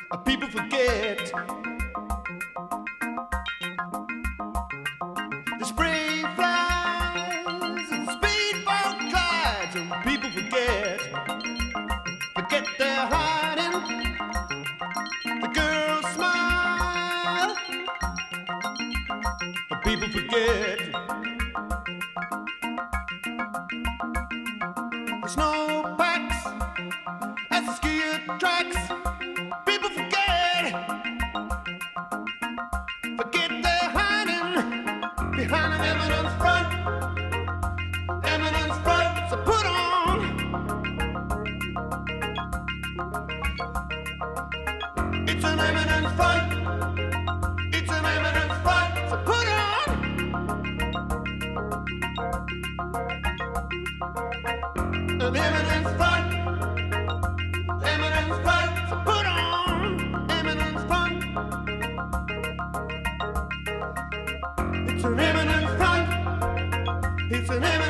People forget the spray flies and the speedboat glides, and people forget their hiding. The girls smile, but people forget the snow packs as the skier tracks. People forget they're hiding behind an eminence front. Eminence front, so put on. It's an eminence front. It's an eminence front, so put on. An eminence front. Eminence front, so put on. Eminence front. It's an eminence front. It's an eminence.